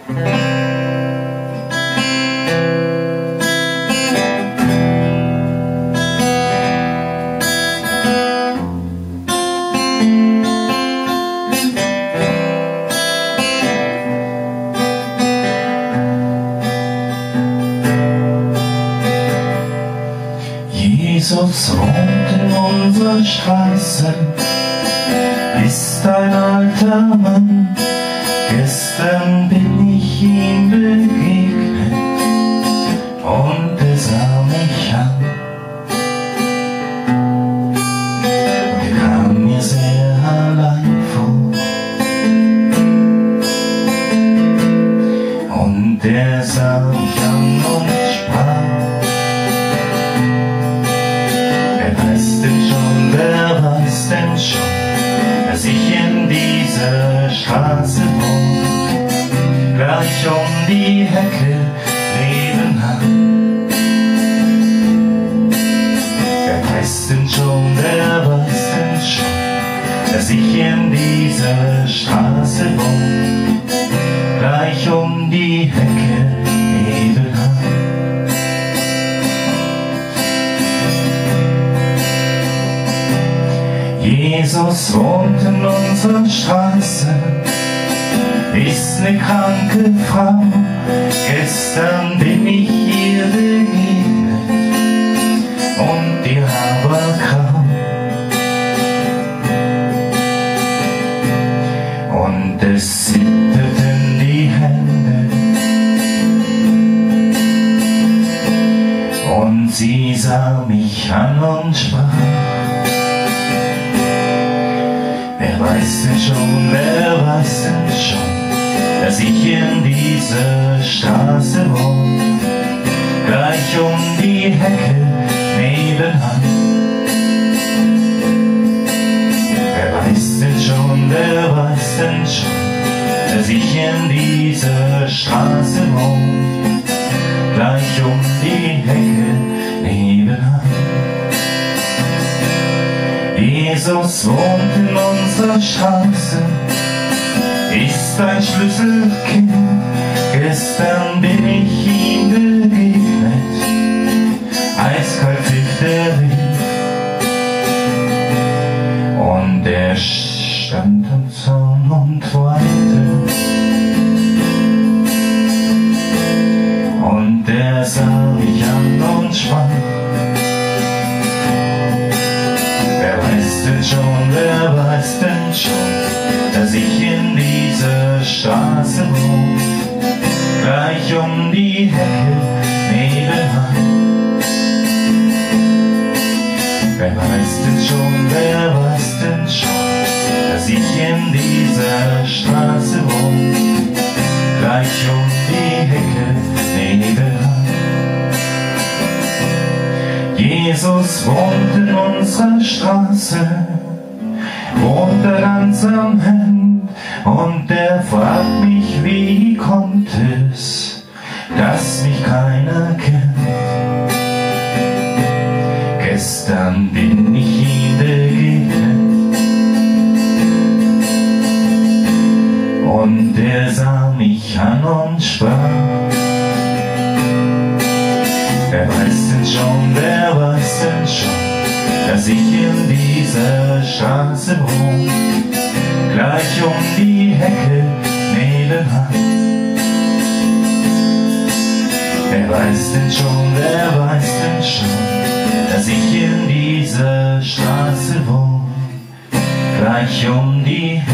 Jesus wohnt in unserer Straße, ist ein alter Mann. Gestern bin ich ihm begegnet und er sah mich an. Und er kam mir sehr allein vor. Und er sah mich an und sprach: Wer weiß denn schon, dass ich in dieser Straße wohne, gleich um die Hecke nebenan? Wer weiß denn schon, dass ich in dieser Straße wohne, gleich um die Hecke nebenan? Jesus wohnt in unserer Straße, ist ne kranke Frau. Gestern bin ich ihr begegnet und ihr Haar war grau. Und es zitterten die Hände und sie sah mich an und sprach: Wer weiß denn schon, dass ich in dieser Straße wohne, gleich um die Hecke nebenan? Wer weiß denn schon, dass ich in dieser Straße wohne, gleich um die Hecke nebenan? Jesus wohnt in unserer Straße, ist ein Schlüsselkind. Gestern bin ich ihm begegnet, eiskalt pfiff der Wind. Und er stand am Zaun und weinte, und er sah mich an und sprach: Wer weiß denn schon, dass ich in dieser Straße wohne, gleich um die Hecke nebenan? Wer weiß denn schon, dass ich in dieser Straße wohne, gleich um die Hecke nebenan? Jesus wohnt in unserer Straße, wohnt er ganz am Ende, und er fragt mich, wie kommt es, dass mich keiner kennt. Gestern bin ich ihm begegnet und er sah mich an und sprach: Wer weiß denn schon, dass ich in dieser Straße wohne, gleich um die Hecke nebenan? Wer weiß denn schon, dass ich in dieser Straße wohne, gleich um die